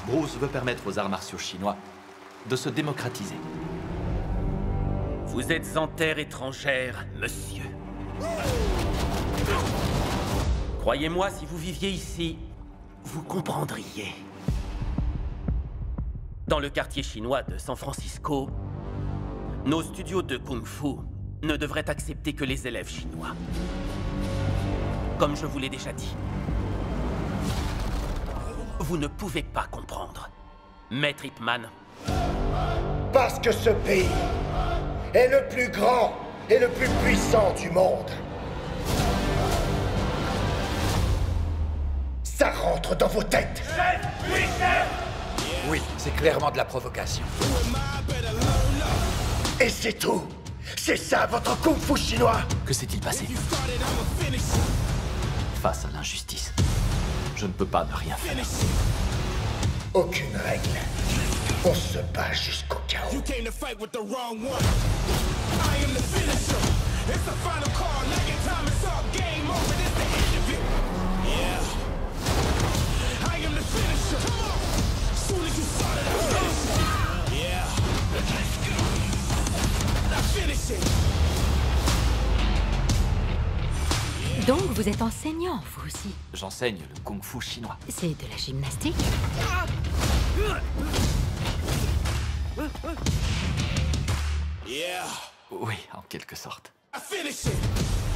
Bruce veut permettre aux arts martiaux chinois de se démocratiser. Vous êtes en terre étrangère, monsieur. Croyez-moi, si vous viviez ici, vous comprendriez. Dans le quartier chinois de San Francisco, nos studios de kung-fu ne devraient accepter que les élèves chinois. Comme je vous l'ai déjà dit, vous ne pouvez pas comprendre. Maître Ip Man. Parce que ce pays est le plus grand et le plus puissant du monde. Ça rentre dans vos têtes. Chef! Oui, chef! Oui, c'est clairement de la provocation. Et c'est tout. C'est ça votre kung-fu chinois. Que s'est-il passé? Face à l'injustice, je ne peux pas ne rien faire. Aucune règle. On se bat jusqu'au chaos. Donc vous êtes enseignant, vous aussi? J'enseigne le kung-fu chinois. C'est de la gymnastique? Oui, en quelque sorte. I finish it.